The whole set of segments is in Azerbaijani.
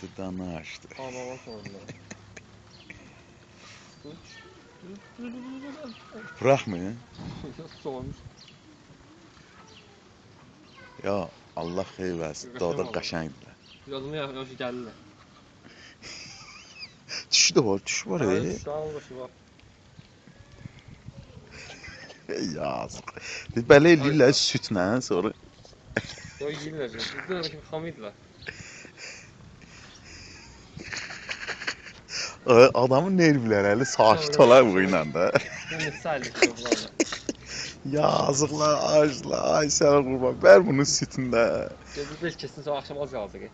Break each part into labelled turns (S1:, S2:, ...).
S1: Dana açtı.
S2: Anama sordu.
S1: Bırakmı?
S2: Sormuş.
S1: Ya Allah xeyir versin. Daha da qəşəngdir.
S2: Yolunu yapmış geldiler.
S1: Düşü de var, düşü var.
S2: Evet, şu an başı var.
S1: Yazık. Belə eləyirlər sütlə, sonra
S2: O yiyirler. Bizden kim hamidler.
S1: adamın nervləri hələ sakit olar bu ilə də.
S2: Bu misallik yollarla.
S1: Yazıqlar, acılar, ay sənə qurban. Ver bunun sütündə.
S2: Gözü beş kesin sonra akşam az kaldı ki.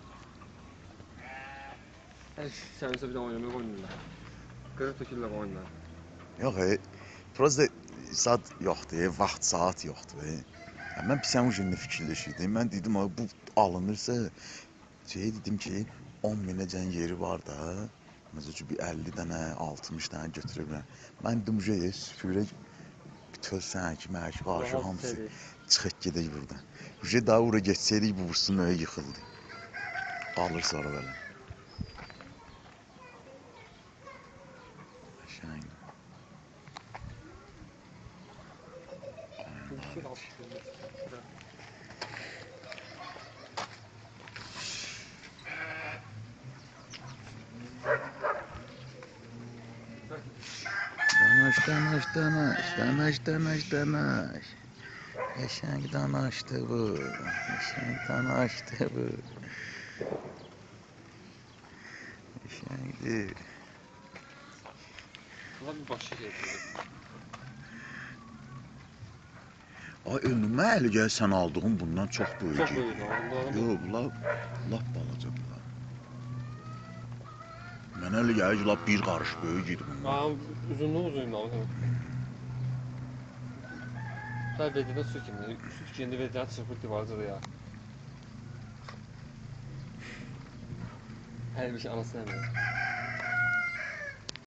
S2: Sen ise bir de oynamaya koyunlar. Görüp tökürler oyunlar.
S1: Yox, prosta saat yoxdur, vaxt saat yoxdur. Mən pisən ujinlə fikirləşirdim. Mən dedim, bu alınırsa, dedim ki, 10 minəcən yeri var da, məsələn, bir 50 dənə, 60 dənə götürürəm. Mən dedim, süpürə tölsən ki, mərki qarşı hamısı çıxıb gedək buradan. Daha ora geçsəydik, bu vursun öyə yıxıldı. Qalır sonra belə. Şəng. Danaş. Qəşəng danaşdı bu. Qəşəngdir.
S2: Ulan bir başı geldi.
S1: Ay önümə əli gəl sən aldığın bundan çox böyük.
S2: Çok büyük lan.
S1: Yox, bunlar lap balaca bunlar. Mənə elə gəlir ki, lap bir qarış böyük idi bunlar.
S2: Uzunluğu lan. Sen verdiğinde su kimdi? Süt kendi verdiğinde çırpıntı vardı ya. Her bir şey anasını emmiyor.